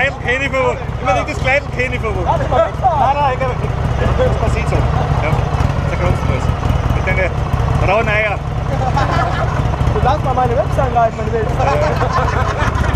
Kleidel kenne ich von. Unbedingt das Kleidel kenne ich von. Nein, Darf ich mal wegfahren? man sieht es halt. Ja, der Grundfuß. Mit deinen rauen Eier. Du darfst mal meine Website rein, wenn du willst.